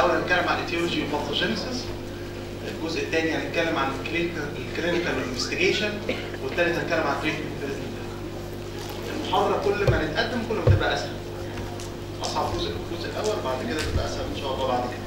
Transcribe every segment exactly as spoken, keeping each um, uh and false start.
الاول هنتكلم عن الايتيولوجي والباثوجينيسيس، الجزء الثاني هنتكلم عن الكلينيكال انفستيجيشن، والثالث هنتكلم عن التريتمنت باذن الله. المحاضره كل ما نتقدم كل ما تبقى اسهل. اصعب جزء الجزء الاول، بعد كده تبقى اسهل ان شاء الله بعد كده.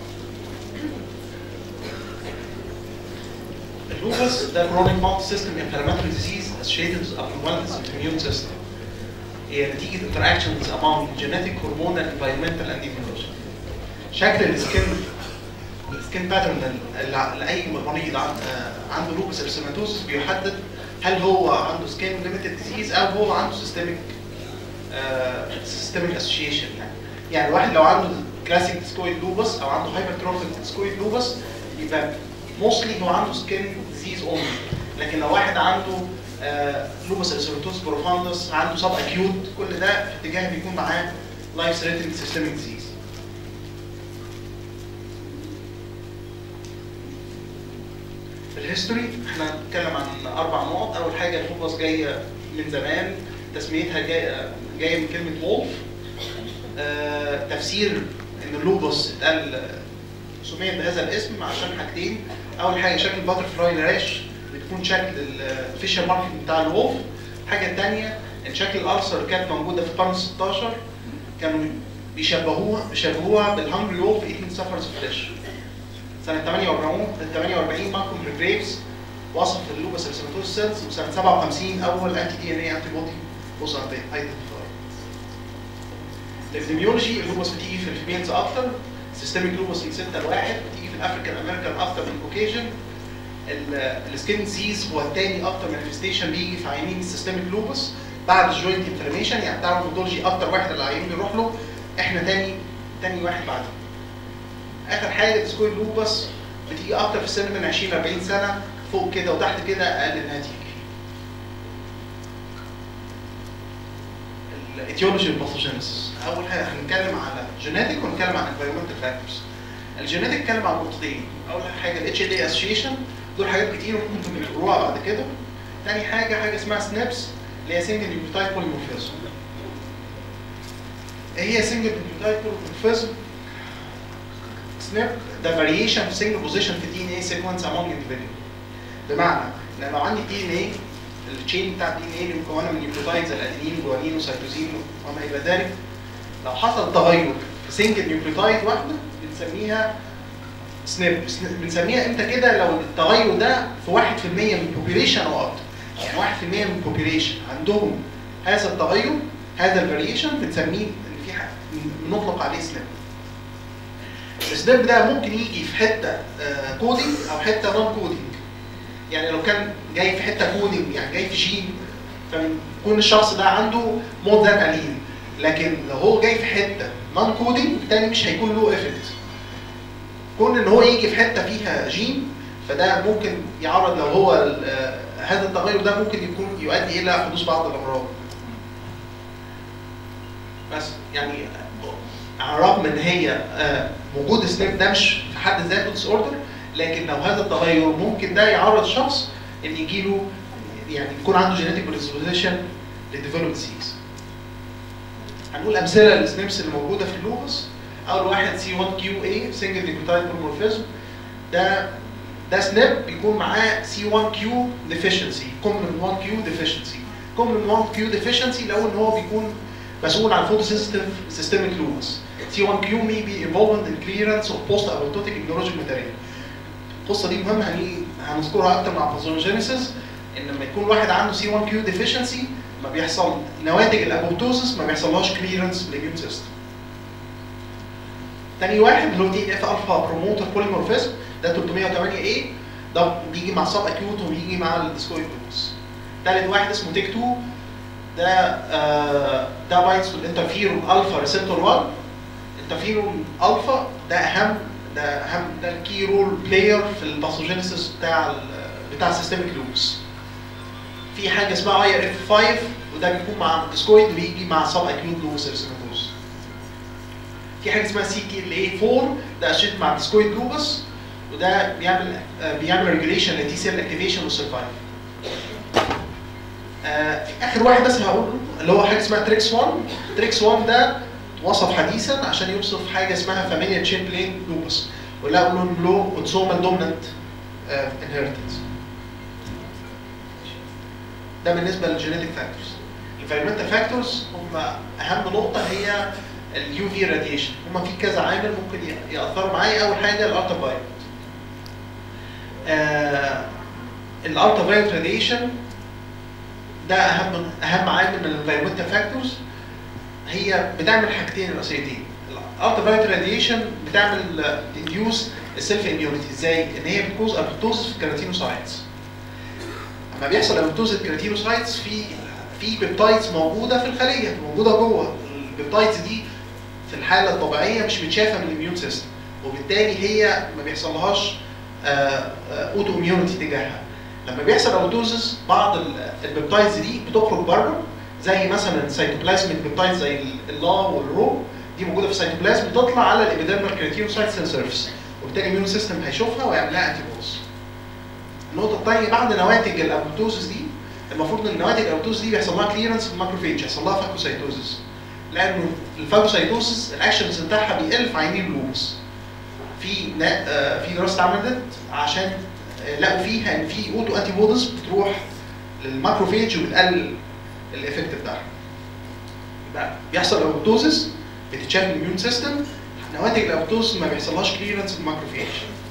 اللوبس ده chronic multi-system inflammatory disease associated with abnormalities in the immune system. هي نتيجة interactions among genetic, hormonal, environmental and immunology. شكل السكن السكن باترن لأي مريض عنده لوبس ارثيماتوسس بيحدد هل هو عنده سكين ليميتد ديزيز أو هو عنده سيستميك سيستميك اسوشيشن. يعني يعني واحد لو عنده كلاسيك ديسكويد لوبس أو عنده هايبرتروفيك ديسكويد لوبس يبقى موستلي هو عنده سكين ديزيز اونلي. لكن لو واحد عنده لوبس ارثيماتوسس بروفاندس عنده سب اكيوت، كل ده في اتجاه بيكون معاه لايف ثريتنينج سيستميك ديزيز. الهيستوري احنا هنتكلم عن اربع نقط. اول حاجه اللوبس جايه من زمان، تسميتها جايه جايه من كلمه وولف. آه تفسير ان اللوبس اتقال سميت بهذا الاسم عشان حاجتين. اول حاجه شكل الباتر فلاي راش بتكون شكل الفيشر ماركت بتاع الوولف. الحاجه الثانيه ان شكل الالسر اللي كانت موجوده في القرن الستاشر كانوا بيشبهوها بيشبهوها بالهانجري وولف ايتنج سفرز فليش. سنه ثمانية وأربعين مالكوم جريفز وصف اللوبس ارثيماتوسس سيلز، وسنه سبعة وخمسين اول انتي دي ان اي انتي بودي was identified. الابيديميولوجي اللوبس بتيجي في الفيميلز اكتر، سيستميك لوبس من ستة لواحد، بتيجي في الافريكان امريكان اكتر من الكوكيجن. السكين ديزيز هو الثاني اكتر مانيفستيشن بيجي في عيانين السيستميك لوبس بعد الجوينت انفلاميشن. يعني بتاع الباثولوجي اكتر واحد اللي العيان بيروح له، احنا ثاني ثاني واحد بعده. اخر حاجه الديسكويد لوبس بتيجي اكتر في السن من عشرين ل أربعين سنه، فوق كده وتحت كده اقل انها تيجي. الايتيولوجي والباثوجينيسيس، اول حاجه هنتكلم على جينيتيك ونتكلم عن انفيرمنتال فاكتورز. الجينيتيك اتكلم عن نقطتين. اول حاجه الاتش ال اي اسوشيشن، دول حاجات كتير ممكن تقروها بعد كده. ثاني حاجه حاجه اسمها سنابس اللي هي سنجل نيوكليوتايد بوليمورفيزم. ايه هي سنجل نيوكليوتايد بوليمورفيزم؟ سناب ده فاريشن في سنجل بوزيشن في الدي ان اي سيكونس امونج اندفيدوال. بمعنى ان لو عندي دي ان اي التشين بتاع الدي ان اي اللي مكونه من نيوكليوتايدز الادينين وجوانين وسيتوزين وما الى ذلك، لو حصل تغير في سنجل نيوكليوتايد واحده بنسميها سناب. بنسميها امتى كده؟ لو التغير ده في واحد في المية من البوبيليشن او اكتر. يعني واحد في المية من البوبيليشن عندهم هذا التغير، هذا الفاريشن، بنسميه ان في بنطلق عليه سناب. السناب ده ممكن يجي في حته كودينج او حته نون كودينج. يعني لو كان جاي في حته كودينج يعني جاي في جين فبيكون الشخص ده عنده مود ذات الين، لكن لو هو جاي في حته نون كودينج بالتالي مش هيكون له افكت. كون ان هو يجي في حته فيها جين فده ممكن يعرض، لو هو هذا التغير ده ممكن يكون يؤدي الى حدوث بعض الامراض. بس يعني على الرغم ان هي وجود سناب ده مش في حد ذاته ديس اوردر، لكن لو هذا التغير ممكن ده يعرض شخص ان يجي له يعني يكون عنده جينيتيك بريدisposition للديفلوبمنت ديزيز. هنقول امثله للسنابس اللي موجوده في اللوبس. اول واحد سي واحد كيو اي سنجل نيوكليوتايد بوليمورفيزم، ده ده سناب بيكون معاه سي واحد كيو ديفيشنسي، كومبلمنت واحد كيو ديفيشنسي. كومبلمنت واحد كيو ديفيشنسي لو ان هو بيكون مسؤول عن فوتوسيستم سيستميك لوبس. سي واحد كيو may be involved in clearance of post apoptotic immunologic material. القصه دي مهمه هنذكرها اكتر مع باثوجينيسيس، ان لما يكون واحد عنده سي واحد كيو ديفيشنسي ما بيحصل نواتج الابوبتوسيس ما بيحصلهاش كليرنس بالاميون سيستم. تاني واحد اللي هو دي اف الفا بروموتر بوليمورفيزم، ده ثلاثمية وثمانية اي، ده بيجي مع سب اكيوت وبيجي مع الديسكويد لوبس. تالت واحد اسمه تيك اتنين، ده آه ده بايتس والانترفيرون الفا ريسبتور واحد. انترفيرون الفا ده اهم ده اهم ده الكي رول بلاير في الباثوجينيسيس بتاع بتاع السيستميك لوبس. في حاجه اسمها اي ار اف خمسة وده بيكون مع الديسكويد وبيجي مع سب اكيوت لوبس ارثيماتوس. في حاجه اسمها سي تي ال اي أربعة ده اشيد مع الديسكويد لوبس، وده بيعمل آه بيعمل ريجوليشن للتي سيل اكتيفيشن والسرفايف. آه في اخر واحد بس هقوله اللي هو حاجه اسمها تريكس واحد. تريكس واحد ده وصف حديثا عشان يوصف حاجه اسمها فاميليا تشين بلين لوبس، ولقوا له له اوتوسومال دومينانت انهيرتنس. ده بالنسبه للجينيتك فاكتورز. الانفيرمنتال فاكتورز هم اهم نقطه هي اليو في راديشن. هم في كذا عامل ممكن ياثروا معايا. اول حاجه الالترا فايولت. الالترا فايولت راديشن ده اهم اهم عامل من الانفيرمنتال فاكتورز. هي بتعمل حاجتين رئيسيتين. الالترا فايولت راديشن بتعمل انديوس السيلف اميونيتي. ازاي؟ ان هي بتكوز ابوبتوزس في الكيراتينوسايتس. لما بيحصل ابوبتوزس الكيراتينوسايتس في في بيبتايدز موجوده في الخليه، موجوده جوه. البيبتايدز دي في الحاله الطبيعيه مش متشافه من الاميون سيستم، وبالتالي هي ما بيحصلهاش اوتو اميونيتي تجاهها. لما بيحصل ابوبتوزس بعض البيبتايدز دي بتخرج بره، زي مثلا سيتوبلازميك بيبتايدز زي اللا والرو، دي موجوده في السيتوبلازم، بتطلع على الابيديرمال كيراتينوسايت سيل سيرفيس، وبالتالي الاميون سيستم هيشوفها ويعمل لها انتي بوديز. النقطه الثانيه، بعد نواتج الابوبتوزس دي المفروض ان نواتج الابوبتوزس دي بيحصل لها كليرنس في الماكروفيج، يحصل لها فاجوسايتوزس، لانه الفاجوسايتوزس الاكشنز بتاعها بيقل في عينين اللوبس. في في دراسه اتعملت عشان لقوا فيها ان في اوتو انتي بوديز بتروح للماكروفيج وبتقلل الايفكت بتاعها. يبقى بيحصل ابوبتوزس بتتشاف من الاميون سيستم، نواتج الابوبتوزس ما بيحصلهاش كليرنس في الماكروفيج.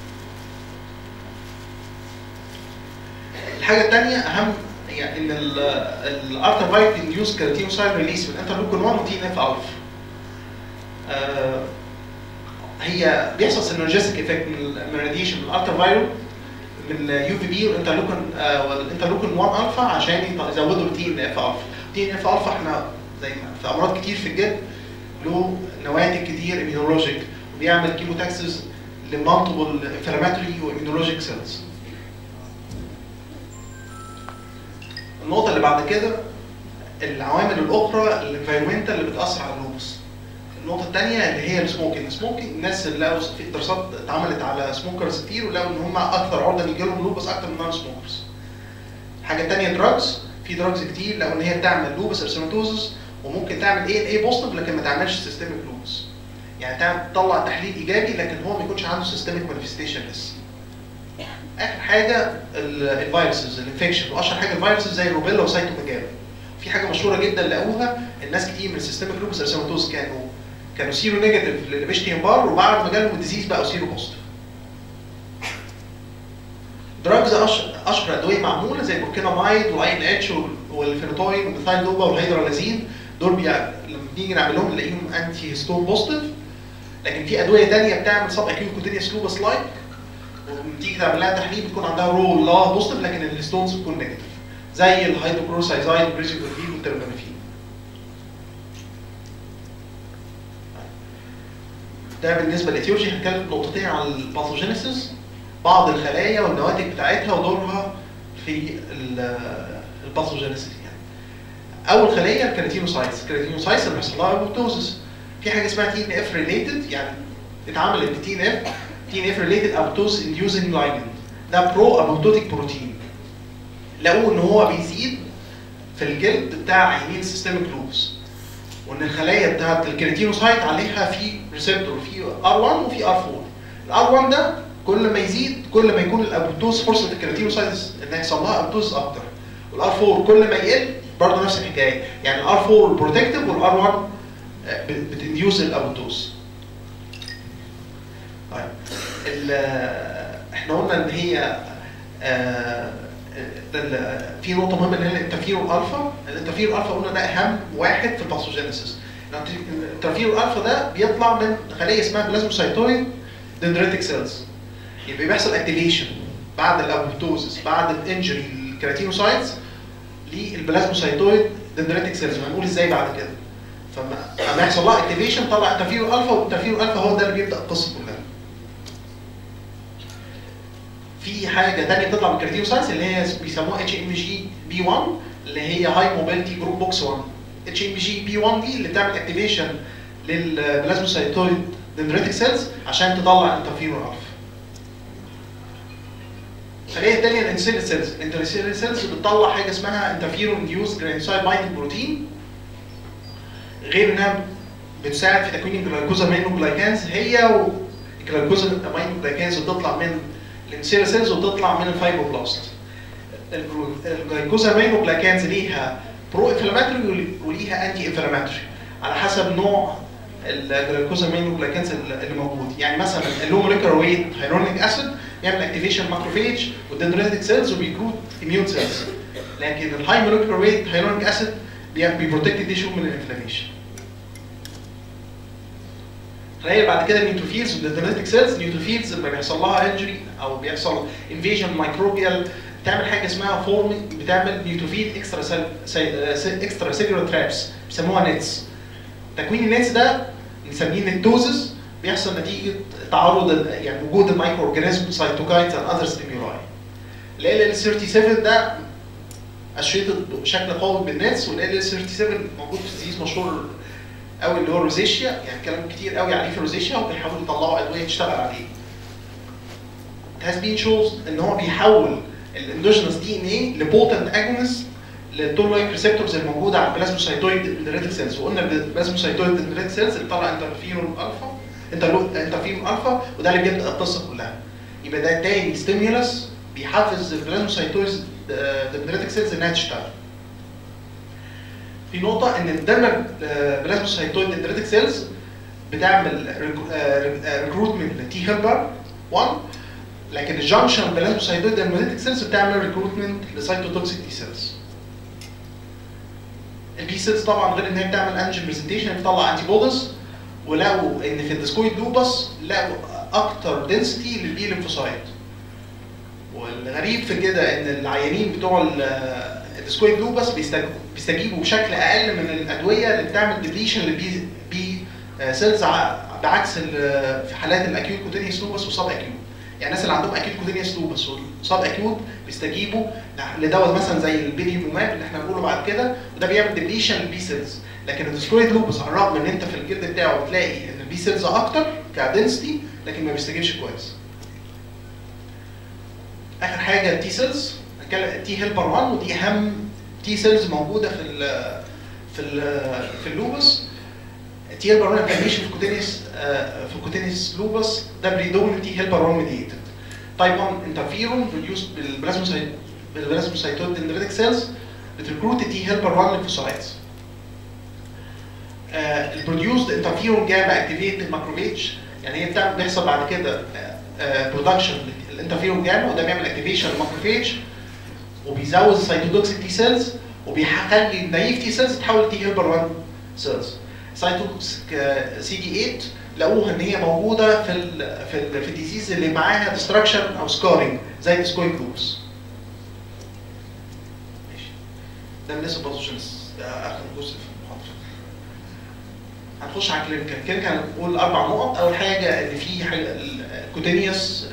الحاجه الثانيه اهم هي ان الالترا فايولت انديوس كيراتينوسايت ريليس من انترلوكين واحد وتي ان اف الفا. آه هي بيحصل سينرجيستيك افكت من الراديشن من الالترا فايولت من اليو في بي والانترلوكين آه والانترلوكين واحد الفا عشان يزودوا التي ان اف الفا. التي ان اف الفا احنا زي ما في امراض كتير في الجلد له نواتج كتير اميونولوجيك، وبيعمل كيموتاكسس لمالتيبل انفلاماتوري واميونولوجيك سيلز. النقطة اللي بعد كده العوامل الأخرى الانفيرمنتال اللي بتأثر على اللوبس. النقطة الثانية اللي هي السموكينج. السموكينج الناس اللي لقوا في دراسات اتعملت على سموكرز كتير ولقوا إن هم أكثر عرضة يجي لهم لوبس أكثر من نون سموكرز. الحاجة الثانية دراجز. في دراجز كتير لقوا إن هي بتعمل لوبس ارسيماتوزس وممكن تعمل ايه ايه بوزيتيف لكن ما تعملش سيستميك لوبس. يعني تعمل تطلع تحليل ايجابي لكن هو ما يكونش عنده سيستميك مانيفستيشن لسه. اخر حاجه الفيروسز الانفكشن، واشهر حاجه الفيروسز زي الروبيلا وسايتوميجالا. في حاجه مشهوره جدا لقوها الناس كتير من السيستميك لوبس ارسيماتوز كانوا كانوا سيرو نيجاتيف للبيشتين بار، وبعد ما جالهم الديزيز بقوا سيرو بوزيتيف. دراجز اشهر ادويه معموله زي البوركينامايد والاي ان اتش والفينوتوين والميثايل دوبا والهيدرالازين، دول بيع... لما بنيجي نعمل لهم نلاقيهم انتي هيستون بوزيتيف. لكن في ادويه ثانيه بتعمل سب اكيوت كوتينيوس لوبس لايك، ولما تيجي تعمل لها تحليل بتكون عندها رول لا بوزيتيف لكن الهيستونز بتكون نيجاتيف، زي الهيدروكلوروسايزايد والبريزيكلوفيل والتربانافين. ده بالنسبه للاتيولوجي. هنتكلم نقطتين عن الباثوجينيسيس، بعض الخلايا والنواتج بتاعتها ودورها في الباثوجينيسيس. يعني اول خليه الكيراتينوسايتس. الكيراتينوسايتس اللي بيحصل لها ابوبتوزس، في حاجه اسمها تي ان اف ريليتد، يعني اتعملت بتي ان اف تي ان اف ريليتد ابوبتوز انديوزنج لايجند. ده برو ابوبتوتيك بروتين. لقوا ان هو بيزيد في الجلد بتاع عينين السيستميك لوبس، وان الخلايا بتاعت الكيراتينوسايت عليها في ريسبتور في ار واحد وفي ار أربعة. الار واحد ده كل ما يزيد كل ما يكون الابوبتوز فرصه الكيراتينوسايت ان يحصل لها ابوبتوز اكتر، والار أربعة كل ما يقل برضه نفس الحكايه. يعني الار أربعة بروتكتيف والار واحد بتنديوز الابوبتوز. طيب احنا قلنا ان هي آه في نقطه مهمه اللي هي الانترفيرون الفا. الانترفيرون الفا قلنا ده اهم واحد في الباثوجينيسيس. الانترفيرون الفا ده بيطلع من خليه اسمها بلازموسايتويد دندريتك سيلز. يبقى بيحصل اكتيفيشن بعد الابوبتوزس بعد الانجري الكيراتينوسايتس للبلازموسايتويد دندريتك سيلز. وهنقول ازاي بعد كده. فلما يحصل لها اكتيفيشن طلع انترفيرون الفا، والانترفيرون الفا هو ده اللي بيبدا القصه كلها. في حاجه ثانيه بتطلع من الكيراتينوسايتس اللي هي بيسموها اتش ام جي بي واحد اللي هي هاي موبيلتي جروب بوكس واحد. اتش ام جي بي واحد دي اللي بتعمل اكتيفيشن للبلازموسايتويد دندريتك سيلز عشان تطلع انترفيرون الفا. الخليه الثانيه الانسيلين سيلز. الانسيلين سيلز بتطلع حاجه اسمها انترفيرون انديوس جرانيوسايد بايندنج بروتين. غير انها بتساعد في تكوين الجلايكوزامينوجلايكانز هي والجلايكوزامينوجلايكانز بتطلع من الانسيرا سيلز وتطلع من الفايبروبلاست. الجلايكوزامينوجلايكانز ليها برو انفلاماتوري وليها انتي انفلاماتوري على حسب نوع الجلايكوزامينوجلايكانز اللي موجود. يعني مثلا اللو موليكولار ويت هيرونيك اسيد يعمل اكتيفيشن ماكروفيج والدندريتك سيلز وبيكروت اميون سيلز، لكن الهاي موليكولار ويت هيرونيك اسيد بيبروتكت التيشو من الانفلاميشن. تخيل بعد كده النيوتروفيلز والدندريتك سيلز. النيوتروفيلز لما بيحصل لها انجري او بيحصل انفيجن مايكروبيال بتعمل حاجه اسمها فورمينج، بتعمل نيوتروفيل اكسترا سيل اكسترا سيلولار ترابس بيسموها نتس. تكوين النتس ده بنسميه نيتوزس، بيحصل نتيجه تعرض يعني وجود المايكرو اورجانيزم سايتوكاينز اند اذر ستيمولاي. ال ال سبعة وثلاثين ده اشريتد بشكل قوي بالنتس، وال ال سبعة وثلاثين موجود في ديزيز مشهور قوي اللي هو الروزيشيا، يعني كلام كتير قوي عليه في الروزيشيا وبيحاولوا يطلعوا ادويه تشتغل عليه. It has been shown ان هو بيحول الاندوجينوس دي ان اي لبوتنت اجونست للتول لايك ريسبتورز الموجوده على البلازموسايتويد دندريتك سيلز. وقلنا البلازموسايتويد دندريتك سيلز اللي طلع انترفيرون الفا انترفيرون الفا وده اللي بيبدا القصه كلها. يبقى ده تاني ستيمولس بيحفز البلازموسايتويد دندريتك سيلز انها تشتغل. في نقطه ان الدم البلازموسايتويد دندريتك سيلز بتعمل ريكروتمنت لتي هيلبر واحد، لكن الجانكشن بلازموسايتويد دندريتك سيلز بتعمل ريكروتمنت لسايتوتوكسيك تي سيلز. البي سيلز طبعا غير ان هي بتعمل انجين برزنتيشن بتطلع انتي بوديز، ولقوا ان في الديسكويد لوبس لقوا اكتر دنسيتي للبي ليمفوسايت. والغريب في كده ان العيانين بتوع الديسكويد لوبس بيستجيبوا بشكل اقل من الادويه اللي بتعمل ديبليشن للبي بي سيلز بعكس في حالات الاكيوت كوتينيوس لوبس وسب اكيوت. يعني الناس اللي عندهم اكيوت كوتينيوس لوبس وسب اكيوت بيستجيبوا لدواء مثلا زي البيليموماب اللي احنا بنقوله بعد كده، وده بيعمل ديبليشن للبي سيلز. لكن الديسكويد لوبس على الرغم ان انت في الجلد بتاعه بتلاقي ان البي سيلز اكتر كدنسيتي لكن ما بيستجيبش كويس. اخر حاجه التي سيلز، التي هيلبر واحد ودي اهم تي سيلز موجوده في ال في ال في اللوبس. التي هيلبر واحد انفلاميشن في الكوتينيوس في الكوتينيوس لوبس ده بريدوميننت تي هيلبر واحد ميديتد. تايب واحد انترفيرون بروديوسد بالبلازموسايت بالبلازموسايتويد دندريتك سيلز بتريكروت التي هيلبر واحد ليمفوسايتس. البروديوسد انترفيرون جاما اكتيفيت الماكروفيج، يعني هي بتعمل بيحصل بعد كده برودكشن الانترفيرون جاما وده بيعمل اكتيفيشن للماكروفيج وبيزود السايتوتوكسيك تي سيلز وبيخلي النايف تي سيلز تتحول تي هيلبر واحد سيلز. سايتوتوكسيك سي دي ثمانية لقوها ان هي موجوده في ال في ال في الديزيز اللي معاها ديستراكشن او سكارينج زي الديسكويد لوبس. ماشي. ده بالنسبه للباثوجينز، ده اخر جزء في المحاضره. هنخش على الكلينيكال. الكلينيكال هنقول اربع نقط. اول حاجه ان في الكوتينيوس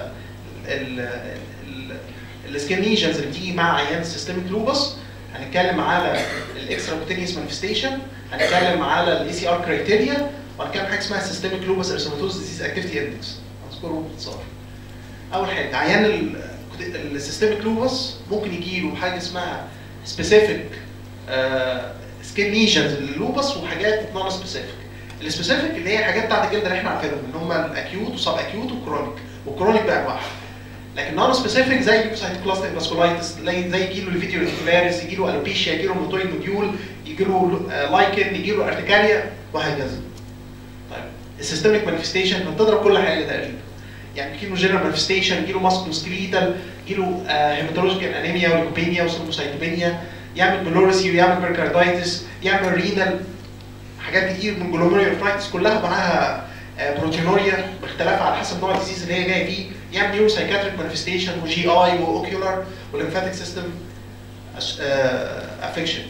السكين ليجنز اللي بتيجي مع عيان السيستميك لوبس. هنتكلم على الاكسترا كوتينيوس مانيفستيشن، هنتكلم على الاي سي ار كرايتيريا، وهنتكلم حاجه اسمها سيستميك لوبس ارثيماتوز ديزيز اكتيفيتي اندكس. هنذكرهم باختصار. اول حاجه عيان السيستميك لوبس ممكن يجي له حاجه اسمها سبيسيفيك سكين ليجنز لللوبس وحاجات نون سبيسيفيك. السبيسيفيك اللي هي حاجات بتاعت الجلد اللي احنا عارفينهم اللي هم الاكيوت وسب اكيوت والكرونيك، والكرونيك بانواعها. لكن نون سبيسيفيك زي ليوكوسايتوكلاستيك فاسكولايتس، زي يجي له الفيديو ريكتيفاريس، يجي له الوبيشيا، يجي له موتويد نوديول، يجي له لايكن، يجي له ارتكاريا وهكذا. طيب السيستميك مانيفستيشن بتضرب كل حاجه تقريبا. يعني يجي له جنرال مانيفستيشن، يجي له ماسكولوسكليتال، يجي له هيماتولوجيكال انيميا وليكوبينيا وثرومبوسايتوبينيا، يعمل بلوريسي ويعمل بيركاردايتس، يعمل رينال، حاجات كتير من جلوميرولوفرايتس كلها معاها بروتينوريا باختلافها على حسب نوع الديزيز اللي هي جايه فيه، يعمل نيورو سايكاتريك مانيفستيشن وجي اي واوكيولار والليمفاتيك سيستم افكشن.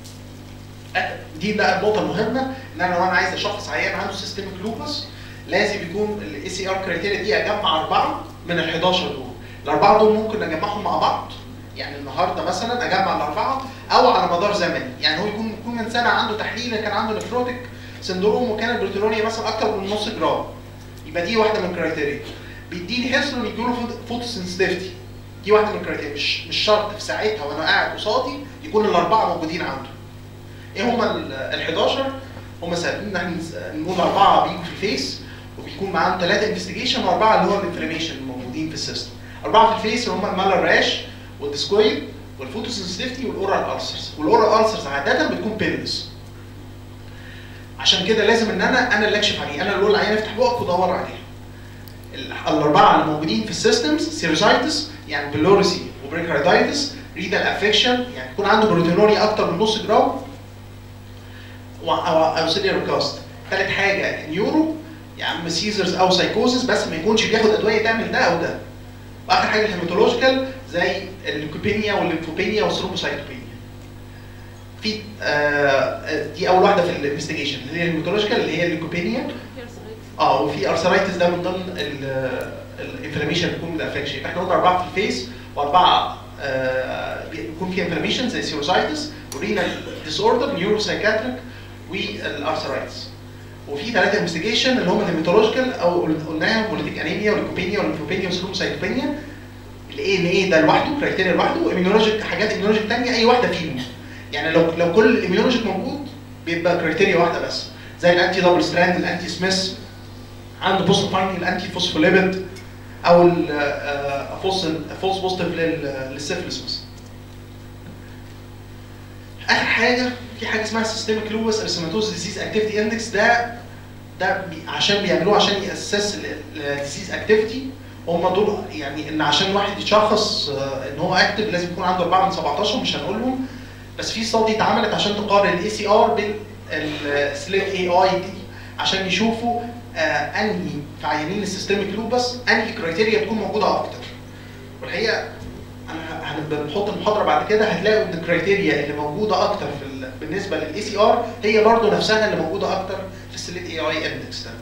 دي بقى النقطه المهمه ان انا لو انا عايز اشخص عيان عنده سيستميك لوبس لازم يكون الاي سي ار كرايتيريا دي اجمع اربعه من ال حداشر دول. الاربعه دول ممكن اجمعهم مع بعض، يعني النهارده مثلا اجمع الاربعه او على مدار زمني، يعني هو يكون يكون من سنه عنده تحليل كان عنده نفروتيك سندروم وكان البروتينوريا مثلا اكتر من نص جرام، يبقى دي واحده من الكرايتيريا. بيديني هيسترون يجي له فوتو سنسيتيفيتي، دي واحده من الكرايتيريا. مش مش شرط في ساعتها وانا قاعد قصادي يكون الاربعه موجودين عنده. ايه هما ال حداشر؟ هم سالين ان احنا نقول اربعه بيجوا في الفيس وبيكون معاهم ثلاثه انفستيجيشن واربعه اللي هو الانفلاميشن الموجودين في السيستم. اربعه في الفيس اللي هم المالر راش والديسكويد والفوتوسنسيتيفيتي والاورال السرز، والاورال السرز عاده بتكون بيلز. عشان كده لازم ان انا انا اللي اكشف عليه، انا اللي اقول العيان افتح بقك ودور عليه. الاربعه اللي موجودين في السيستمز سيروسايتس يعني بلوريسي وبريكاردايتس، ريدال افكشن يعني يكون عنده بروتينوريا اكتر من نص جرام او او سيلير كاست. ثالث حاجه نيورو يا عم سيزرز او سايكوزس بس ما يكونش بياخد ادويه تعمل ده او ده. واخر حاجه الهيماتولوجيكال زي الليوكوبينيا والليمفوبينيا والثرومبوسايتوبينيا. في آه دي اول واحده في الانفستيجيشن اللي هي الهيماتولوجيكال اللي هي الليوكوبينيا. اه وفي ارثرايتس ده من ضمن الانفلاميشن بيكون من الافكشن. احنا قلنا اربعه في الفيس واربعه آه بيكون في انفلاميشن زي سيروسايتس ورينال ديس اوردر نيورو سايكاتريك والارثرايتس. وفي ثلاثه انفستيجيشن اللي هم الهيماتولوجيكال او قلناها بوليتيك انيميا والليوكوبينيا والليمفوبينيا والثرومبوسايتوبينيا. الاي ان اي ده لوحده كرايتيريا لوحده، وايميونولوجيك حاجات ايميونولوجيك ثانيه اي واحده فيهم. يعني لو لو كل الايميونولوجيك موجود بيبقى كرايتيريا واحده بس، زي الانتي دبل ستراند الانتي سميث عنده بوست فايندنج الانتي فوسفوليبيد او الفولس فولس بوزيتيف للسيفلس مثلا. اخر حاجه في حاجه اسمها سيستميك لوبس اريثماتوز ديزيز اكتيفيتي اندكس. ده ده بي عشان بيعملوه عشان ياسس الديزيز اكتيفيتي. هم دول يعني ان عشان واحد يتشخص ان هو اكتف لازم يكون عنده اربعه من سبعتاشر، مش هنقولهم، بس في ستادي اتعملت عشان تقارن الاي سي ار بالسليك اي اي دي عشان يشوفوا آه انهي في عيانين السيستميك لوبس انهي كرايتيريا بتكون موجوده اكتر. والحقيقه انا هنبقى نحط المحاضره بعد كده هتلاقوا ان الكرايتيريا اللي موجوده اكتر في بالنسبه للاي سي ار هي برضه نفسها اللي موجوده اكتر في السليك اي اي اندكس ده.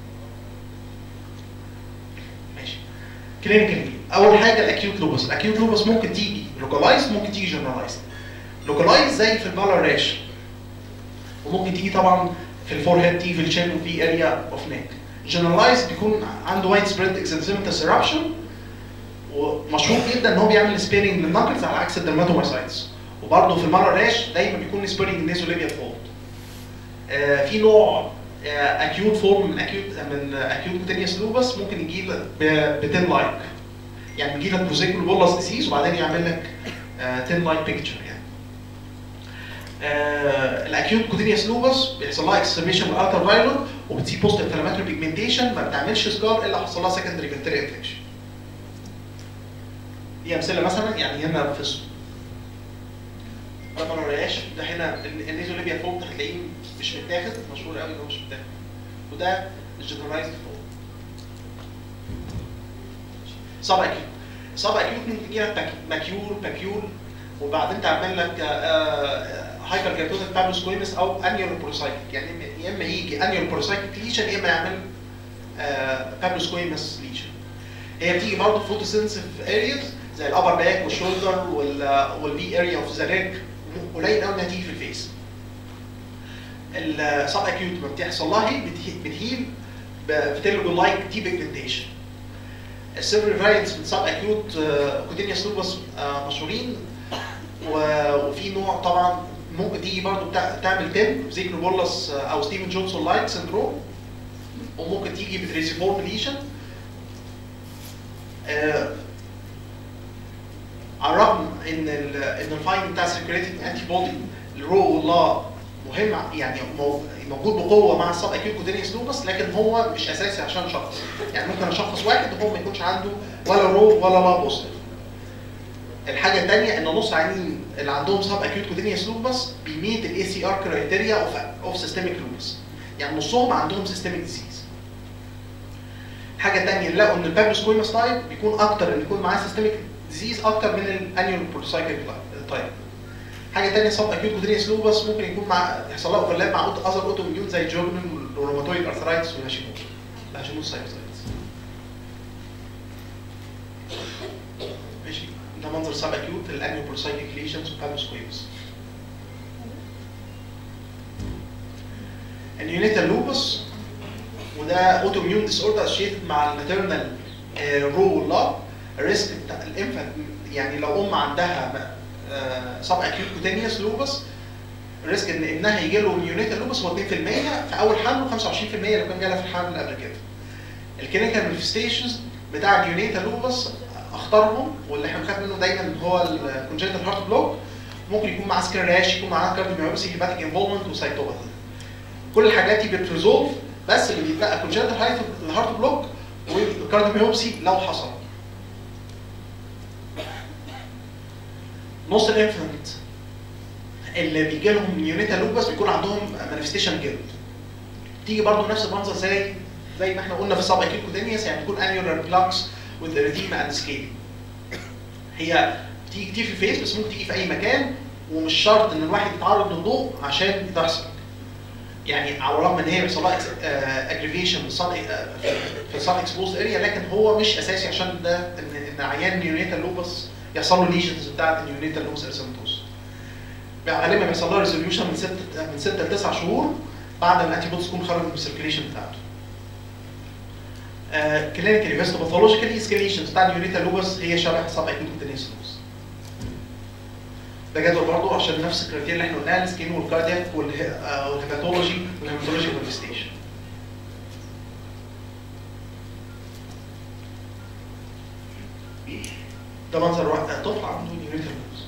ماشي. كلينيكالي اول حاجه الاكيوت لوبس. الاكيوت لوبس ممكن تيجي لوكالايز ممكن تيجي جنرالايز. لوكالايز زي في البالر راش، وممكن تيجي طبعا في الفور هيد تي في الشين وفي اريا اوف نيك. جنرالايز بيكون عنده وايد سبريد اكزنزيمتس ايرابشن، ومشهور جدا ان هو بيعمل سبيرنج للنكلز على عكس الدرماتومايسايتس. وبرضه في المالر راش دايما بيكون سبيرنج النيزوليبيال فولد. آه في نوع اكيوت آه فورم من اكيوت من اكيوت كوتينيوس لوبس ممكن يجي لك بتين لايك، يعني بيجي لك بروزيكول بولس ديسيز وبعدين يعمل لك تين لايك بيكتشر. يعني آه الاكيوت كوتينيوس لوبس بيحصل لها اكسبريشن بالالتر فايلوت وبتسيب بوست انفلاماتوري بيجمنتيشن، ما بتعملش سكار الا حصل لها سكندري بكتيريا انفكشن. دي امثله مثلا يعني هنا في ده ما نوريهاش، ده هنا النيزوليبيا فولد هتلاقيه مش متاخد، مشهور قوي ان هو مش متاخد، وده الجنرالايزد فولد. سب اكيوت. سب اكيوت ممكن يجي لك ماكيول باكيول وبعدين تعمل لك هايبر كيراتوتيك بابلوسكويمس او انيول بروسايتيك، يعني يا اما يجي انيول بروسايتيك ليشن يا اما يعمل بابلوسكويمس ليشن. هي بتيجي برضه في فوتوسنسيف ارياز زي الابر باك والشولدر والبي اريا اوف ذا ريج، قليل قوي انها تيجي في الفيس. السب اكيوت ما بتحصل لها بتهيل بفيتيلوجو لايك دي بيجمنتيشن. السيفرال فاريانتس من سب اكيوت كوتينيوس لوبس مشهورين، وفي نوع طبعا ممكن تيجي برضه تعمل تن زيكلوبولس او ستيفن جونسون لايك سندروم، وممكن تيجي بتريسيفورم ليشن. آه على الرغم ان ال ان الفاين بتاع سيركيوليتنج انتي بودي الرو والله مهم يعني موجود بقوه مع السب اكيوت كوتينيوس لوبس، لكن هو مش اساسي عشان شخص. يعني ممكن اشخص واحد وهو ما يكونش عنده ولا رو ولا لا بوزيتيف. الحاجه الثانيه ان نص عيانين اللي عندهم سب اكيوت كوتينيوس لوبس بيميت الاي سي ار كرايتيريا اوف اوف سيستميك لوبس، يعني نصهم عندهم سيستميك ديزيز. حاجه ثانيه لقوا ان البابلوسكويمس تايب بيكون اكتر ان يكون معاه سيستميك ديزيز اكتر من الانيول بروسايكل تايب. حاجه ثانيه سب اكيوت كوتينيوس لوبس ممكن يكون مع يحصل لها اوفرلاب مع اذر اوتو اميون زي الجورنال والروماتويد ارثرايتس والهاشيموتو الهاشيموتو سايتوسايتس. ماشي، ده منظر سب اكيوت الانيول بروسايكل ليشنز وبابلوسكويمس. النيونيتال لوبس وده اوتو اميون ديس اوردر اسوشيتد مع الماتيرنال رو واللا. الريسك بتاع الانفانت يعني لو ام عندها سب اكيوت كوتينيوس لوبس الريسك ان ابنها يجي له نيونيتال لوبس هو اتنين في المية في اول حمل و خمسة وعشرين في المية لو كان جالها في الحمل اللي قبل كده. الكلينيكال مانيفستيشنز بتاع النيونيتال لوبس اختارهم واللي احنا بنخاف منه دايما هو الكونجنتال هارت بلوك، ممكن يكون معاه سكر راش، يكون معاه كارديوميوباثي، هيباتيك انفولمنت وسايتوباثي. كل الحاجات دي بتريزولف، بس اللي بيتبقى كونجنتال هارت بلوك والكارديوميوباثي لو حصل. نص الانفنت اللي بيجي لهم نيونيتال لوبس بيكون عندهم مانيفستيشن جلد. تيجي برضه نفس المنظر زي زي ما احنا قلنا في السب اكيوت كوتينيوس، يعني بتكون انيولار بلاكس with erythema and scaling. هي بتيجي كتير في الفيس بس ممكن تيجي في اي مكان، ومش شرط ان الواحد يتعرض للضوء عشان تحصل. يعني على الرغم ان هي بيحصل لها اجريفيشن في الصن اكسبوزد اريا، لكن هو مش اساسي عشان ده ان ان عيان نيونيتال لوبس يحصل له ليجنز بتاعت النيونيتال لوبس اريثماتوس. غالبا بيحصل لها ريزوليوشن من ستة من ستة ل تسعة شهور بعد ما الانتي بوديز تكون خرجت من السيركيليشن بتاعته. كلينيكالي هيستوباثولوجيكالي سكيليشنز بتاع النيونيتال لوبس هي شبه سب اكيوت كوتينيوس لوبس. ده جدول برضه عشان نفس الكريتيريا اللي احنا قلناها، السكين والكاردياك والهيباتولوجي والهيماتولوجي مانيفستيشن. ده منظر واحد طفل عنده نيونيتال لوبس.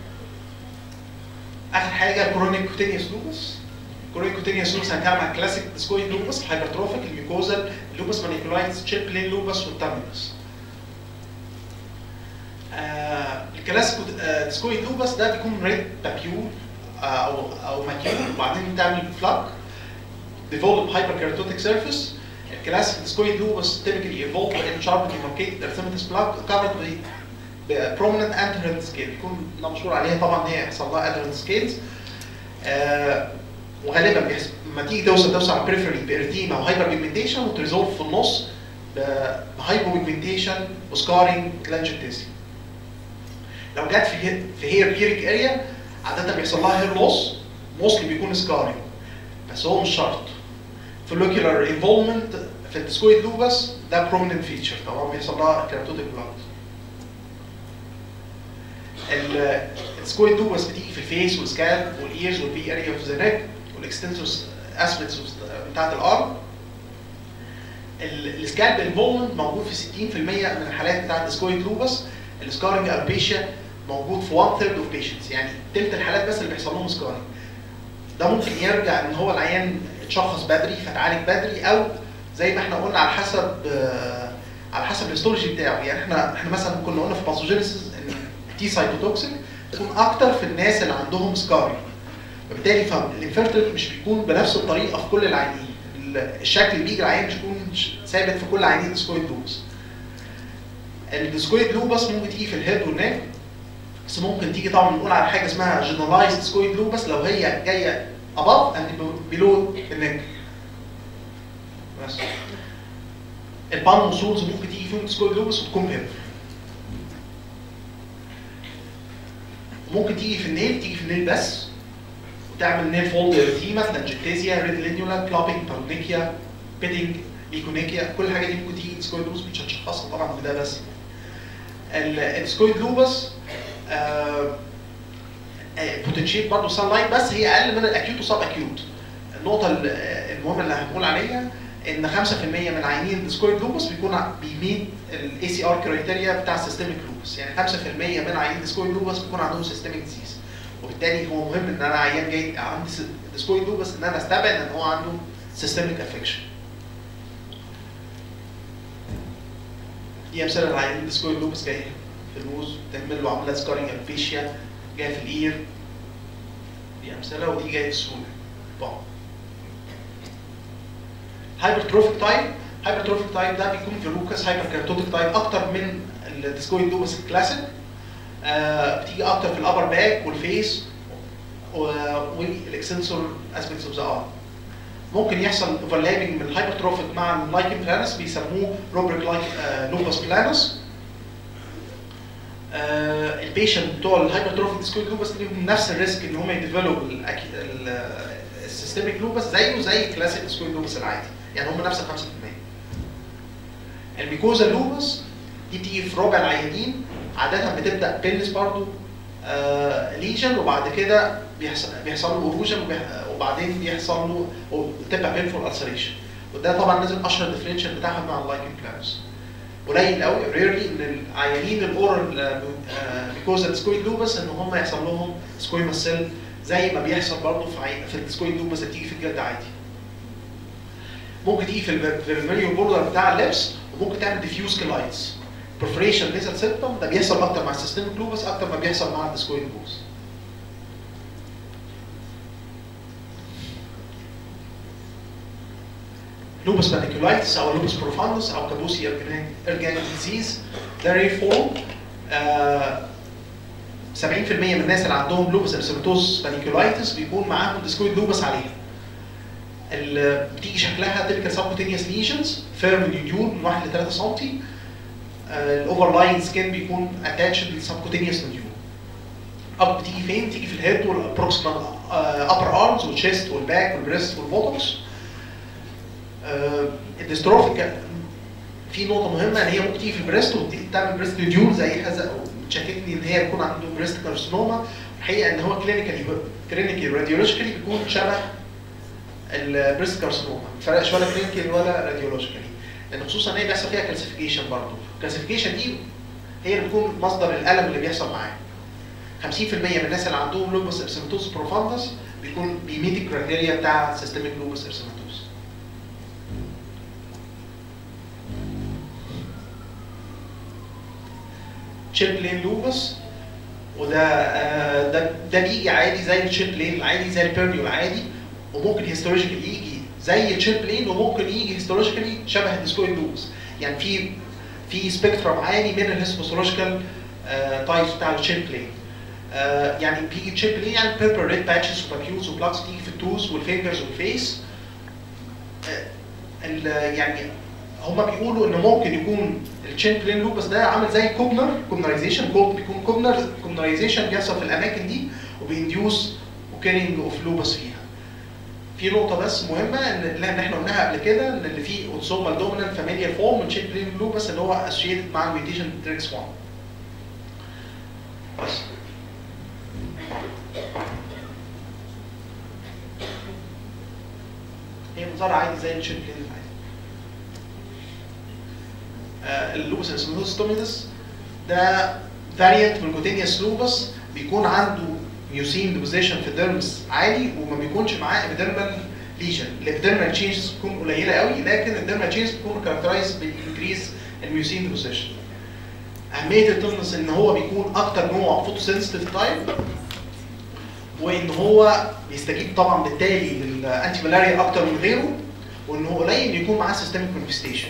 اخر حاجه كرونيك كوتينيوس لوبس. كرونيك كوتينيوس لوبس هنتكلم عن الكلاسيك ديسكويد لوبس، الهايبرتروفيك، الميوكوزال، اللوبس مانيكولايتس، تشيل بلين لوبس والتامينس. آه الكلاسيك آه ديسكويد لوبس ده بيكون ريد بابيول آه او او ماكيول، وبعدين تعمل فلاك ديفولب هايبر كيراتوتيك سيرفيس. الكلاسيك ديسكويد لوبس typically evolved in sharp demarcated erythematous plaque covered with prominent adherent scale. بيكون مشهور عليها طبعا ان هي يحصل لها adherent scales. آه وغالبا بيحصل لما تيجي توصل توصل على البريفري باريثيما وهايبر بيجمنتيشن، وتريزولف في النص بهايبو بيجمنتيشن وسكارينج كلانجكتيزي. لو جت في في هير بيريك اريا عاده بيحصل لها هير لوس، موستلي بيكون سكارينج بس هو مش شرط. فوليكولار انفولمنت في الديسكويد لوبس ده بروميننت فيتشر، طبعا بيحصل لها كيراتوتيك بلاك. الديسكويد لوبس بتيجي في الفيس والسكالب والايرز والبي اريا اوف ذا نيك والاكستنسور اسبيكتس بتاعت الارم. السكالب انفولمنت موجود في ستين في المية من الحالات بتاعت الديسكويد لوبس. السكارنج البيشيا موجود في واحد ثيرد اوف بيشنتس، يعني تلت الحالات بس اللي بيحصل لهم سكارنج. ده ممكن يرجع ان هو العيان اتشخص بدري فتعالج بدري، او زي ما احنا قلنا على حسب آه على حسب الهيستولوجي بتاعه. يعني احنا احنا مثلا كنا قلنا في باثوجينيسيس ان تي سايتوتوكسيك تكون اكتر في الناس اللي عندهم سكارنج، وبالتالي فالانفيرتيلتي مش بيكون بنفس الطريقه في كل العيانين. الشكل اللي بيجي العيان مش بيكون ثابت في كل عيانين الديسكويد لوبس. الديسكويد لوبس ممكن تيجي في الهيد والنيك، بس ممكن تيجي طبعا بنقول على حاجه اسمها جنرالايزد ديسكويد لوبس لو هي جايه above and below النيك بس. البالم وسولز ممكن تيجي فيهم ديسكويد لوبس وتكون بيرف. ممكن تيجي في النيل، تيجي في النيل بس وتعمل نيل فولد اريثيما، تنجكتيزيا، ريد لينيولا، كلوبينج، بارونيكيا، بيتنج، ليكونيكيا. كل الحاجات دي ممكن تيجي ديسكويد لوبس، مش هتشخصها طبعا بده بس. الديسكويد لوبس بوتنشيت برضه سان لايت، بس هي اقل من الاكيوت وسب اكيوت. النقطه المهمه اللي هنقول عليها ان خمسة في المية من عيانين الديسكويد لوبس بيكون بيميت الاي سي ار كرايتيريا بتاع السيستميك لوبس. يعني خمسة في المية من عيانين الديسكويد لوبس بيكون عندهم سيستميك ديزيز، وبالتالي هو مهم ان انا عيان جاي عندي ديسكويد لوبس ان انا استبعد ان هو عنده سيستميك افكشن. دي امثله لعيانين الديسكويد لوبس جايه في النوز تعمل له عمليات سكارينج الفيشيا، جايه في الاير. دي امثله، ودي جايه في السوله طبعا. هايبرتروفيك تايب، هايبرتروفيك تايب ده بيكون في الروكس هايبر كيراتوتيك تايب اكتر من الديسكويد لوبس الكلاسيك. آه بتيجي اكتر في الابر باك والفيس والاكسنسور اسبيكتس اوف ذا ارم. ممكن يحصل اوفرلابنج من الهايبرتروفيك مع اللايكن بلانس، بيسموه روبريك لايك لوبس بلانس. آه البيشنت بتوع الهايبرتروفيك ديسكويد لوبس ليهم نفس الريسك ان هم يديفلوب السيستميك لوبس زيه زي الكلاسيك ديسكويد لوبس العادي، يعني هم نفس ال خمسة في المية. الميكوزا لوبس دي بتيجي في ربع العيانين، عاده بتبدا بيلس برضه ليجن وبعد كده بيحصل بيحصل له اروجن وبعدين بيحصل له تبقى بينفول السريشن. وده طبعا لازم اشهر ديفرنشال بتاعها مع اللايكن بلانس. قليل قوي ريرلي ان العيانين الاورال بيكوز سكويد لوبس ان هم يحصل لهم سكويما سيل زي ما بيحصل برضه في عي... في السكويد لوبس اللي بتيجي في الجلد عادي. ممكن تيجي في الفيرميليون بوردر بتاع اللبس وممكن تعمل ديفيوز كلايتس. برفوريشن ليزر سيبتم ده بيحصل اكتر مع السيستميك لوبس اكتر ما بيحصل مع السكويد لوبس. لوبس بانيكولايتس او لوبس بروفاندس او كابوسي ارجانيك ديزيز ده رير فورم. سبعين في المية من الناس اللي عندهم لوبس اريثيماتوس بانيكولايتس بيكون معاهم ديسكويد لوبس عليها. اللي بتيجي شكلها تيبيكال سبكوتينيوس ليجنز فيرم نيوديول من واحد ل ثلاثة سم. الاوفر لاين سكين بيكون اتاتشد للسبكوتينيوس نيوديول. اب بتيجي فين؟ تيجي في الهيد والابروكسيمال ابر ارمز والشيست والباك والبريست والبوتوكس. الديستروفيك في نقطه مهمه ان هي ممكن تيجي في البريست وتعمل بريست نيوديول زي هذا تشككني ان هي بيكون عنده بريست كارسينوما. الحقيقه ان هو كلينيكالي كلينيكالي راديولوجيكالي بيكون شبه البريست كارسينوما، ما فرقش ولا كلينيكالي ولا راديولوجيكالي، لان خصوصا ان هي بيحصل فيها كالسيفيكيشن برضه. الكالسيفيكيشن دي هي اللي بتكون مصدر الالم اللي بيحصل معاه. خمسين في المية من الناس اللي عندهم لوبس اريثيماتوس بروفاندس بيكون بيميت الكرايتيريا بتاع سيستميك لوبس اريثيماتوس. تشيب بلين لوبس وده آه ده ده بيجي عادي زي التشيب بلين العادي زي البيرنيو العادي، وممكن هيستولوجيكالي يجي زي التشيب بلين وممكن يجي هيستولوجيكالي شبه الديسكويد لوبس. يعني في في سبيكترم عالي من الهيستولوجيكال آه تايبس بتاع التشيب بلين. آه يعني بيجي تشيب بلين يعني بيربل ريد باتشز وبابيولز وبلاكس بتيجي في التوز والفينجرز والفيس. آه يعني هما بيقولوا ان ممكن يكون التشين بلين لوبس ده عامل زي كوبنر كوبنرايزيشن كولد بيكون كوبنر كوبنرايزيشن بيحصل في الاماكن دي وبينديوس وكيلينج اوف لوبس فيها. في نقطه بس مهمه ان اللي احنا قلناها قبل كده ان اللي فيه اوتوسومال دومينانت فاميليال فورم من تشين بلين لوبس اللي هو اسوشيتد مع الميوتيشن تريكس واحد. بس هي منظر عادي زي التشين بلين العادي. اللوبس اريثيماتوس توميدس ده فاريانت من كوتينيوس لوبس بيكون عنده ميوسين ديبوزيشن في الديرمس عالي وما بيكونش معاه ابيديرمال ليجن. الابيديرمال تشينجز بتكون قليله قوي لكن الديرمال تشينجز بتكون كاركترايز بالانكريز الميوسين ديبوزيشن. اهميه التوميدس ان هو بيكون اكتر نوع فوتو سنسيتيف تايب وان هو بيستجيب طبعا بالتالي للانتي مالاريا اكتر من غيره وان هو قليل يكون معاه سيستميك مانيفستيشن.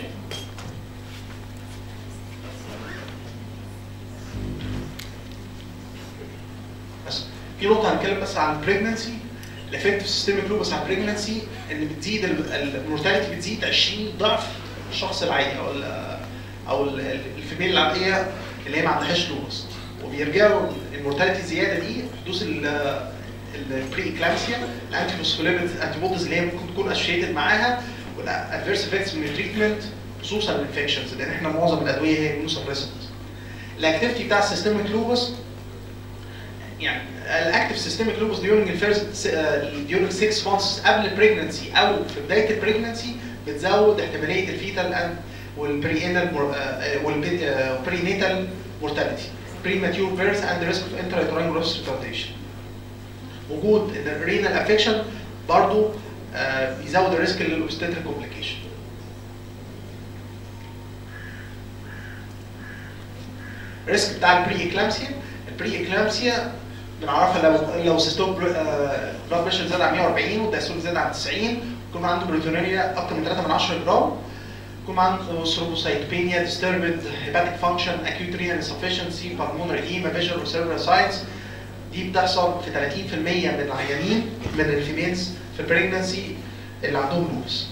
في نقطة هنتكلم بس عن البريجنسي، الافكت في سيستميك لوبس على البريجنسي ان بتزيد المورتاليتي بتزيد عشرين ضعف الشخص العادي او ال او الفيميل العادية اللي هي ما عندهاش لوبس، وبيرجعوا المورتاليتي الزيادة دي حدوث البري اكلامسيا، الانتي فوسفوليبيد انتي بوديز اللي هي ممكن تكون اسوشيتد معاها، والادفيرس افكتس من التريتمنت خصوصا الانفكشنز لان احنا معظم الادوية هي immunosuppressant. الاكتيفيتي بتاع السيستميك لوبس يعني الاكتف سيستميك لوبس ديورنج الفيرست ديورنج ستة مانثس قبل البريجنسي او في بدايه البريجنسي بتزود احتماليه الفيتال والبرينال والبرينيتال مورتاليتي بريماتيور بيرث اند ريسك اوف انترايتراين جروث ريتارديشن. وجود الرينال افكشن برضه بيزود الريسك للاوبستريك كومبليكيشن. الريسك بتاع البري اكلامسيا، البري اكلامسيا بنعرفها لو لو سيستول بلاد بريشر زاد عن مية وأربعين والدايستول زاد عن تسعين، يكون عنده بروتونوريا اكتر من ثلاثة من عشرة جرام، يكون عنده ثرومبوسايتوبينيا، disturbed hepatic function, acute renal insufficiency, pulmonary edema, visual cerebral signs. دي بتحصل في ثلاثين في المية من العيانين من الفيميلز في البريجنسي اللي عندهم لوبس.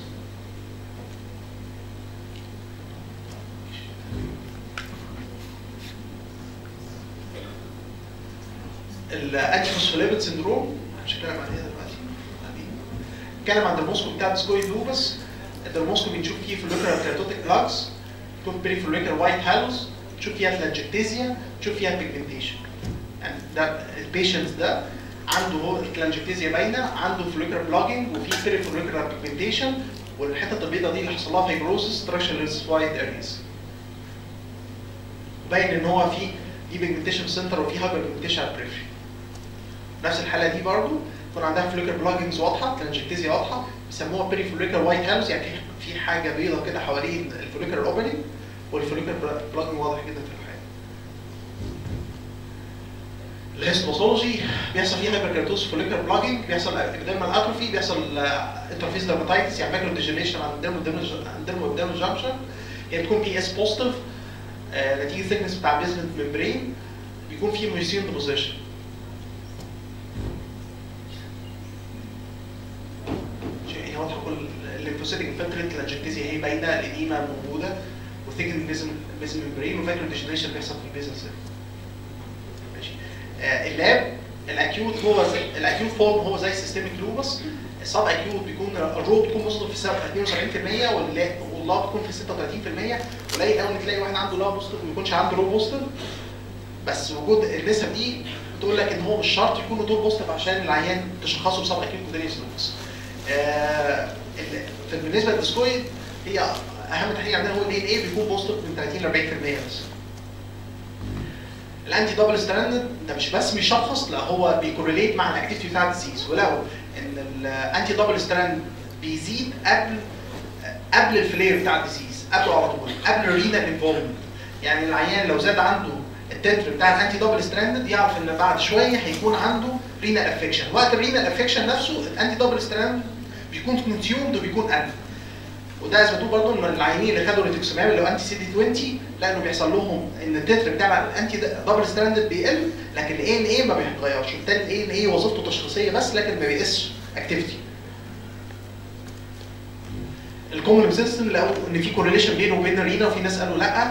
الانتي فوسفوليبيد سندروم مش هتكلم عليها دلوقتي. نتكلم عن الدرموسكوبي بتاع الديسكويد لوبس. الدرموسكوبي بنشوف فيه فوليكولار كيراتوتيك بلاكس، بنشوف بري فوليكولار وايت هالوز، بنشوف فيها تلانجكتيزيا، بنشوف فيها بيجمنتيشن. يعني ده البيشنت ده عنده هو الكلانجكتيزيا باينه، عنده فوليكولار بلوجينج وفي بيري فوليكولار بيجمنتيشن، والحته البيضاء دي اللي حصل لها فايبروسس ستراكشرال سوايد اريز. باين ان هو في دي بيجمنتيشن في السنتر وفي هايبر بيجمنتيشن على البريفري. نفس الحاله دي برضه يكون عندها فوليكولار بلوجينجز واضحه، كلانجكتيزيا واضحه، بيسموها بيري فوليكولار وايت هاوس، يعني في في حاجه بيضاء كده حوالين الفوليكولار اوبننج، والفوليكولار بلوجينج واضح جدا في الحاله. الهيستوباثولوجي بيحصل فيها هايبركيراتوز فوليكولار بلوجينج، بيحصل ابيديرمال اتروفي، بيحصل انترفيس ديرماتايتس يعني ماكرو ديجنريشن عند الديرمو ابيديرمال جانكشن، هي بتكون بي اس بوزيتيف نتيجه الثيكنس بتاع البيزمنت ممبرين، بيكون في ميوسين ديبوزيشن. هي واضحه كل الليمفوسيتك انفلتريت الانجكتيزيا هي باينه، الاديمه موجوده، والثيكن بيزم ممبرين، وماكرو ديجنريشن بيحصل في البيزل سيل. ماشي. آه اللاب الاكيوت هو الاكيوت فورم هو زي السيستميك لوبس، السب اكيوت بيكون الرو بتكون وصلت في اثنين وسبعين في المية واللا بتكون في ستة وثلاثين في المية، قليل قوي تلاقي واحد عنده لا بوزيتيف وما يكونش عنده رو بوزيتيف، بس وجود النسب دي بتقول لك ان هو مش شرط يكونوا دول بوزيتيف عشان العيان تشخصه بسب اكيوت كوتينيوس لوبس. آه بالنسبه للديسكويد هي اهم تحليل عندنا هو الدي ان اي بيكون بوزيتيف من ثلاثين ل أربعين في المية بس. الانتي دبل ستراندد ده مش بس بيشخص، لا هو بيكورليت مع الاكتيفيتي بتاع الديزيز، ولو ان الانتي دبل ستراند بيزيد قبل قبل الفلير بتاع الديزيز، قبله على طول، قبل الرينال انفولمنت. يعني العيان لو زاد عنده التتر بتاع الانتي دبل ستراندد يعرف ان بعد شويه هيكون عنده رينال افكشن، وقت الرينال افكشن نفسه الانتي دبل ستراند بيكون كونتيومد وبيكون قل. وده اثبتوه برضه ان العيانين اللي خدوا ريتوكسيماب اللي هو انتي سي دي عشرين لانه بيحصل لهم ان التتر بتاع الانتي دبل ستراندد بيقل، لكن الاي ان اي ما بيتغيرش، وبالتالي الاي ان اي وظيفته تشخيصيه بس لكن ما بيقيسش اكتيفيتي. الكومن سيستم لقوا ان في كورليشن بينه وبين الرينا، وفي ناس قالوا لا.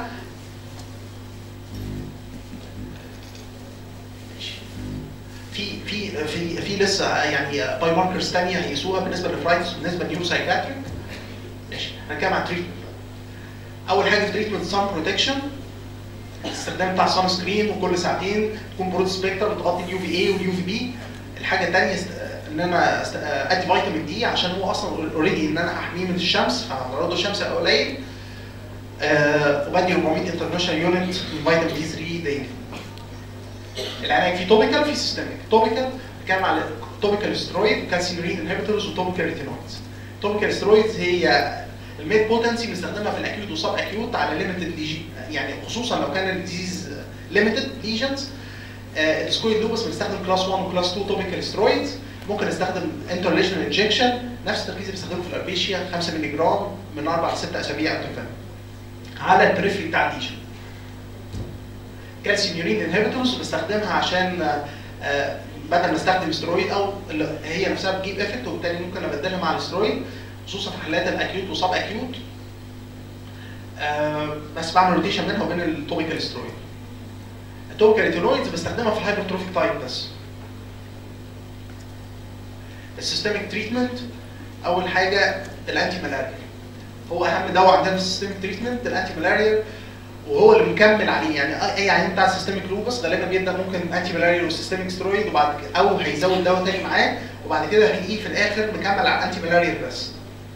في في في في لسه يعني باي ماركرز ثانيه هيقيسوها بالنسبه للفرايتس وبالنسبه للنيورو سايكاتريك. ماشي، هنتكلم عن تريتمنت. اول حاجه في تريتمنت سان بروتكشن، الاستخدام بتاع سان سكرين وكل ساعتين تكون برود سبيكتر بتغطي اليو في اي واليو في بي. الحاجه الثانيه ان انا ادي فيتامين دي عشان هو اصلا اوريدي ان انا احميه من الشمس، فتعرضه الشمس قليل. أه وبدي أربعمية انترناشونال يونت من فيتامين دي ثلاثة دايلي. العلاج في توبيكال في سيستميك. توبيكال بتكلم على توبيكال سترويد وكالسيورين انهبيتورز وتوبيكال ريتينويدز. توبيكال سترويدز هي الميد بوتنسي بنستخدمها في الاكيوت وسب اكيوت على ليميتد ليجن، يعني خصوصا لو كان الديزيز ليميتد ليجنز. السكويد لوبس بنستخدم كلاس واحد وكلاس اتنين توبيكال سترويدز. ممكن نستخدم انترليشنال انجكشن نفس التركيز اللي بنستخدمه في الاربيشيا خمسة مللي جرام من أربعة ل ستة اسابيع اتفاق على البريفري بتاع الليجن. كالسيوميورين انهبيتورز بستخدمها عشان آه بدل ما استخدم سترويد او هي نفسها بتجيب افكت، وبالتالي ممكن ابدلها مع السترويد خصوصا في حالات الاكيوت وسب اكيوت. آه بس بعمل روتيشن بينها وبين التوبيكال سترويد. التوبيكال ريتينويدز بستخدمها في الهايبرتروفيك تايب بس. السيستميك تريتمنت اول حاجه الانتي مالاريا، هو اهم دواء عندنا في السيستميك تريتمنت الانتي مالاريا، وهو اللي مكمل عليه. يعني اي عيان بتاع السيستميك لوبس غالبا بيبدا ممكن انتي مالاريا وسيستميك سترويد وبعد او هيزود دواء تاني معاه، وبعد كده هتلاقيه في الاخر مكمل على الانتي مالاريا بس.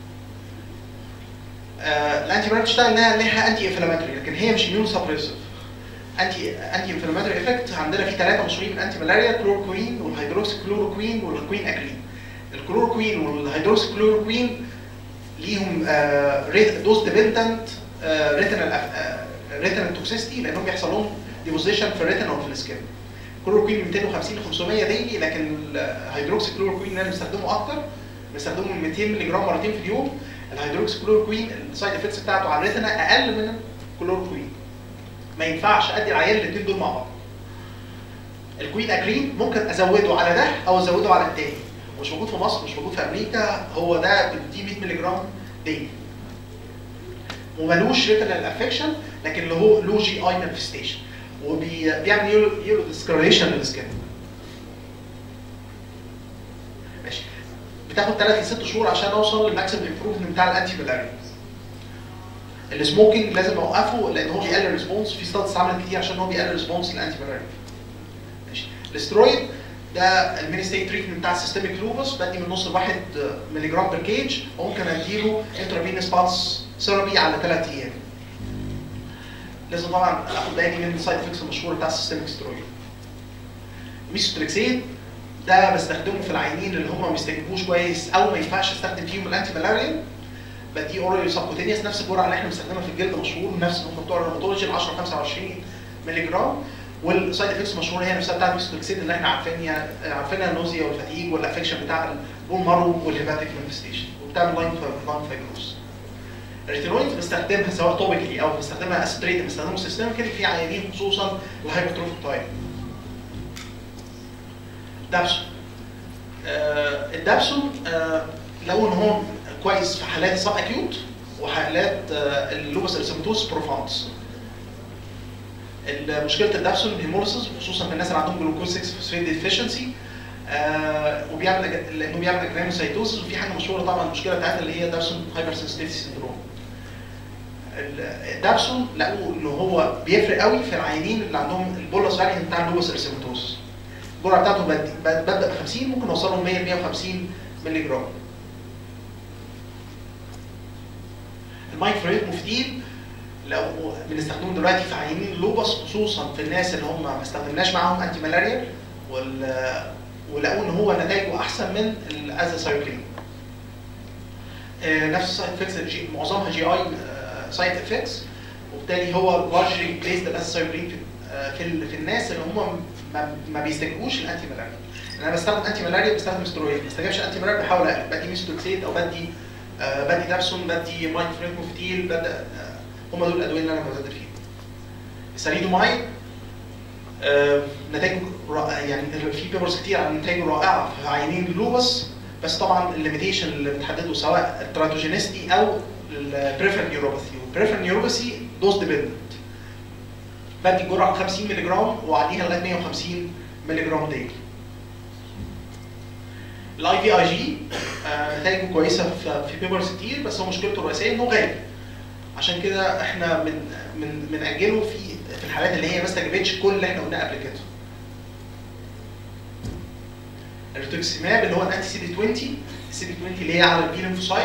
آه الانتي مالاريا بتشتغل انها لها انتي انفلاماتوري، لكن هي مش اميون سبريسيف. انتي انتي انفلاماتوري افكت عندنا في ثلاثه مشهورين من الانتي مالاريا، كلوروكوين والهيدروكسي كلوروكوين والكوين اكرين. الكلوروكوين والهيدروكسي كلوروكوين ليهم آه دوز ديبندنت آه ريتينال آه ريتينال توكسيستي، لانهم بيحصل لهم ديبوزيشن في الريتينا وفي السكين. كلوروكوين مئتين وخمسين ل خمسمية ديلي، لكن الهيدروكسي كلوروكوين اللي انا بستخدمه اكتر بستخدمه من مئتين مللي جرام مرتين في اليوم. الهيدروكسي كلوروكوين السايد افكتس بتاعته على الريتينا اقل من الكلوروكوين، ما ينفعش ادي العيان الاثنين دول مع بعض. الكوين اكرين ممكن ازوده على ده او ازوده على الثاني، مش موجود في مصر مش موجود في امريكا، هو ده بديه مئة مللي جرام ديلي ومالوش ريتينال افكشن، لكن اللي هو له جي اي مانيفستيشن وبيعمل يورو ديسكريشن للسكين. ماشي، بتاخد ثلاث لست شهور عشان اوصل للماكسيمم امبروفمنت بتاع الانتي مالاريا. السموكينج لازم اوقفه لان هو بيقلل ريسبونس، في ستادز اتعملت كتير عشان هو بيقلل ريسبونس للانتي مالاريا. ماشي، الاسترويد ده الميني ستيت تريتمنت بتاع السيستميك لوبس، بدي من نص لواحد مللي جرام بير كيج، وممكن اديله انترافينوس بالس ثيرابي على ثلاث ايام. لازم طبعا اخد بالي من السايد افكتس المشهوره بتاع السيستميك سترويد. ميثوتريكسيت ده بستخدمه في العيانين اللي هم ما بيستجيبوش كويس او ما ينفعش استخدم فيهم الانتي مالاريال، بدي اورال سبكوتينيوس نفس الجرعه اللي احنا بنستخدمها في الجلد مشهور، نفس هم بتوع الروماتولوجي ال عشرة خمسة وعشرين مللي جرام، والسايد افكتس المشهوره هي نفسها بتاعت الميثوتريكسيت اللي احنا عارفينها عارفينها النوزيا والفتيج والافكشن بتاع البون مارو والهيباتيك مانيفستيشن، وبتعمل لاين لاين فايبروس. الريتينويدز بستخدمها سواء توبيكلي او بستخدمها اسبريت، بستخدمه سيستميكلي في عيانين خصوصا الهايبرتروفيك تايب. دابسون آه الدابسون آه لو ان هو كويس في حالات سب اكيوت وحالات آه اللوبس اريثيماتوس بروفاندس. مشكله الدابسون هيموليسيس خصوصا في الناس اللي عندهم جلوكوز ستة فوسفيت ديفيشنسي، آه وبيعمل لانه بيعمل اجرانوسايتوسيس، وفي حاجه مشهوره طبعا المشكله بتاعتها اللي هي دابسون هايبر سنسيتيفيتي سندروم. الدابسون لقوا ان هو بيفرق قوي في العيانين اللي عندهم البولس فاريانت بتاع اللوبس اريثيماتوس. الجرعه بتاعته ببدا ب خمسين، ممكن اوصلهم مية مية وخمسين مللي جرام. المايكرويف مفتيل لو بنستخدمه دلوقتي في عيانين اللوبس، خصوصا في الناس اللي هم ما استخدمناش معاهم انتي مالاريال، ولقوا ان هو نتائجه احسن من الازاثايوكلين. نفس السايد افكتس معظمها جي اي سايد افكتس، وبالتالي هو لارجلي بليسد الازاثايوكلين في في الناس اللي هم ما, ما بيستجيبوش الانتي مالاريال. انا بستخدم انتي مالاريال، بستخدم سترويد، ما بستجيبش انتي مالاريال بحاول اقلب، بدي ميثوتريكسيت او بدي آه بدي دابسون، بدي مايكروفرينك مفتيل، بدا آه هم دول الادويه اللي انا ببدل فيهم. الساليدومايد آه نتائجه يعني في بيبرز كتير عن نتائجه رائعه في عيانين اللوبس، بس طبعا الليميتيشن اللي بتحدده سواء التراتوجينيستي او البريفرال نيوروباثي، والبريفرال نيوروباثي دوز ديبندنت. بدي جرعه خمسين مللي جرام وعليها لغايه مية وخمسين مللي جرام ديلي. الاي في اي جي نتائجه كويسه في بيبرز كتير، بس هو مشكلته الرئيسيه انه غالي. عشان كده احنا من من بنأجله في في الحالات اللي هي ما استجابتش كل اللي احنا قلناه قبل كده. الريتوكسيماب اللي هو الانتي سي دي عشرين، السي دي عشرين اللي هي على البي ليمفوسايت.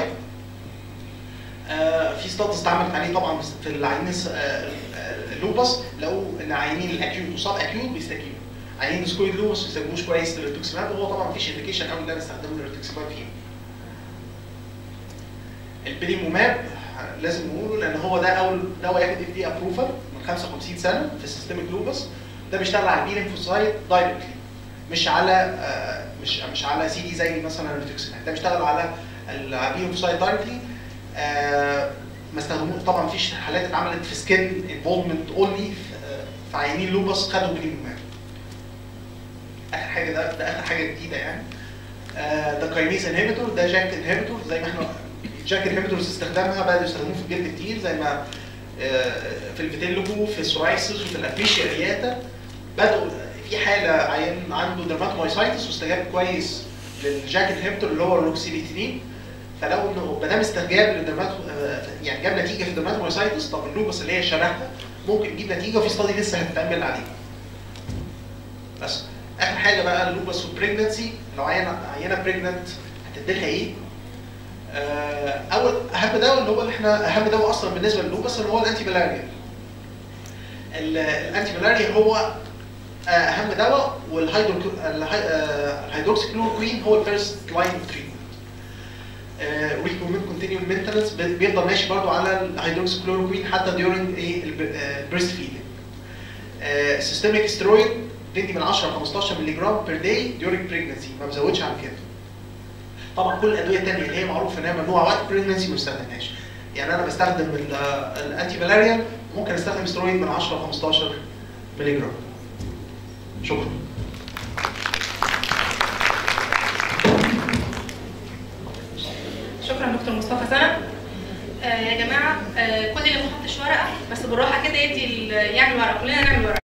آه في ستاتس اتعملت عليه طبعا في العيانين اللوبس، لقوا ان عيانين الاكيوت وصاب اكيوت بيستجيبوا. عيانين السكويد لوبس ما بيستجيبوش كويس للريتوكسيماب، وهو طبعا مفيش انديكيشن قوي ان انا استخدمه للريتوكسيماب فيهم. البريموماب لازم نقوله لان هو ده اول دواء ياخد اف دي ابروفل من خمسة وخمسين سنه في السيستميك لوبس. ده بيشتغل على البي ليمفوسايت دايركتلي، مش على آه مش مش على سي دي زي مثلا الريتوكسيماب. ده بيشتغل على البي ليمفوسايت دايركتلي. آه ما استخدموش طبعا، مفيش حالات اتعملت في سكين انفولفمنت اونلي في عيانين لوبس خدوا بريموماب. اخر حاجه ده ده اخر حاجه جديده يعني. آه ده كاينيز انهبيتور، ده جاك انهبيتور. زي ما احنا جاك انهبيتورز استخدامها بدأوا يستخدموه في الجلد كتير، زي ما آه في الفيتيلوجو، في السورايسيس، وفي الابيشيا ارياتا. بدأوا في حاله عيان عنده درماتومايسايتس واستجاب كويس للجاك انهبيتور اللي هو الروكسيليتينين، فلو انه ما دام استجاب للدرماتو يعني جاب نتيجه في الدرماتومايسايتس، طب اللوبس اللي هي شبهها ممكن يجيب نتيجه، وفي ستادي لسه هتتعمل عليه. بس اخر حاجه بقى اللوبس والبريجننسي. لو عينه عينه بريجننت هتديلها ايه؟ اول اهم دواء اللي هو اللي احنا اهم دواء اصلا بالنسبه لللوبس اللي هو الانتي مالاريال. الانتي مالاريال هو اهم دواء، والهيدروكسيكلوروكوين هو الفيرست لاين اوف تريتمنت. ريكومند كونتينيو مينتنس بيفضل ماشي برضو على الهيدروكسيكلوروكوين حتى ديورنج ايه البريست فيدنج. سيستميك ستيرويد بدي من عشرة ل خمستاشر مللي جرام بير داي ديورنج بريجنسي، ما بزودش عن كده. طبعا كل الادويه الثانيه اللي هي معروف انها ممنوعه وقت بريجنسي ما بستخدمهاش. يعني انا بستخدم الانتي مالاريال، ممكن استخدم ستيرويد من عشرة ل خمستاشر مللي جرام. شكرا. شكرا دكتور مصطفى سند. آه يا جماعه، آه كل اللي ما حطش ورقه بس بالراحه كده يدي يعمل ورقه، كلنا نعمل ورقه.